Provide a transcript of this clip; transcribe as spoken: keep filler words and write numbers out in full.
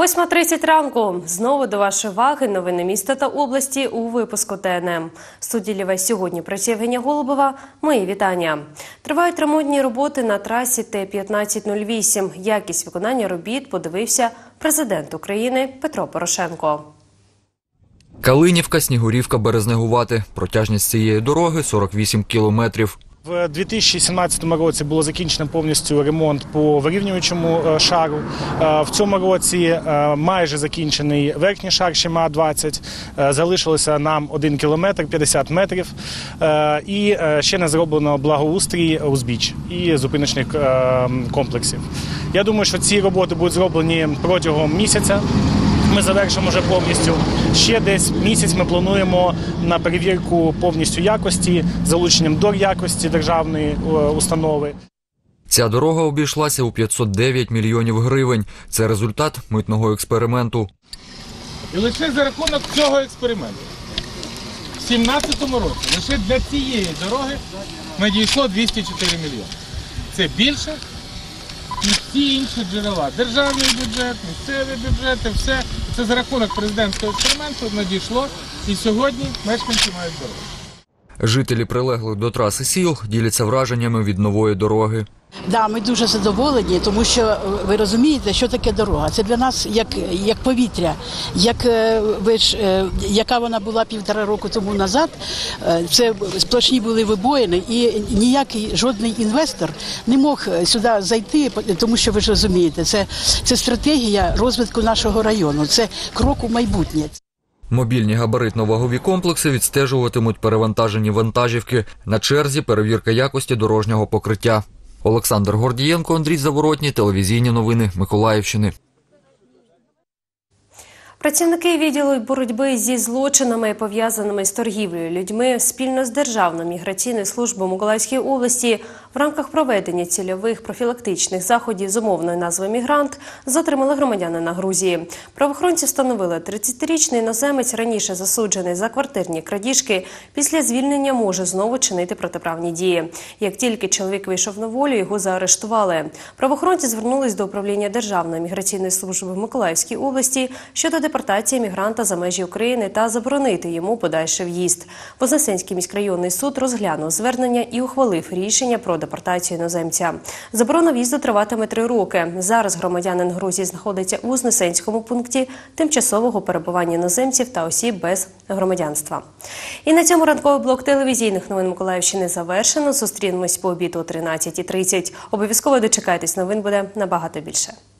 восьма тридцять ранку. Знову до вашої уваги новини міста та області у випуску Т Н М. В студії для вас сьогодні працює Євгенія Голубова. Мої вітання. Тривають ремонтні роботи на трасі Т п'ятнадцять нуль вісім. Якість виконання робіт подивився президент України Петро Порошенко. Калинівка, Снігурівка, Березнегувати. Протяжність цієї дороги – сорок вісім кілометрів. В дві тисячі сімнадцятому році було закінчено повністю ремонт по вирівнюючому шару. В цьому році майже закінчений верхній шар, ще ма двадцять. Залишилося нам один кілометр, п'ятдесят метрів. І ще не зроблено благоустрій узбіч і зупиночних комплексів. Я думаю, що ці роботи будуть зроблені протягом місяця. Ми завершимо вже повністю. Ще десь місяць ми плануємо на перевірку повністю якості, залученням дор'якості державної установи. Ця дорога обійшлася у п'ятсот дев'ять мільйонів гривень. Це результат митного експерименту. І лише за рахунок цього експерименту в дві тисячі сімнадцятому році лише для цієї дороги надійшло двісті чотири мільйони. Це більше, ніж всі інші джерела. Державний бюджет, місцеві бюджети, все. Це за рахунок президентського експерименту надійшло, і сьогодні мешканці мають дорогу. Жителі прилеглих до траси сіл діляться враженнями від нової дороги. Да, ми дуже задоволені, тому що ви розумієте, що таке дорога. Це для нас як, як повітря, як, ви ж, яка вона була півтора року тому назад. Це сплошні були вибоїни, і ніякий жодний інвестор не мог сюди зайти, тому що ви ж розумієте, це, це стратегія розвитку нашого району, це крок у майбутнє. Мобільні габаритно-вагові комплекси відстежуватимуть перевантажені вантажівки. На черзі перевірка якості дорожнього покриття. Олександр Гордієнко, Андрій Заворотній, телевізійні новини Миколаївщини. Працівники відділу боротьби зі злочинами, пов'язаними з торгівлею людьми, спільно з Державною міграційною службою Миколаївської області в рамках проведення цільових профілактичних заходів з умовною назвою «Мігрант» затримали громадянина Грузії. Правоохоронці встановили, тридцятирічний іноземець, раніше засуджений за квартирні крадіжки, після звільнення може знову чинити протиправні дії. Як тільки чоловік вийшов на волю, його заарештували. Правоохоронці звернулись до управління Державної міграційної служби в Миколаївській області щодо депортації мігранта за межі України та заборонити йому подальший в'їзд. Вознесенський міськрайонний суд розглянув звернення і ухвалив рішення про депортацію іноземця. Заборона в'їзду триватиме три роки. Зараз громадянин Грузії знаходиться у Вознесенському пункті тимчасового перебування іноземців та осіб без громадянства. І на цьому ранковий блок телевізійних новин Миколаївщини завершено. Зустрінемось по обіду о тринадцятій тридцять. Обов'язково дочекайтесь, новин буде набагато більше.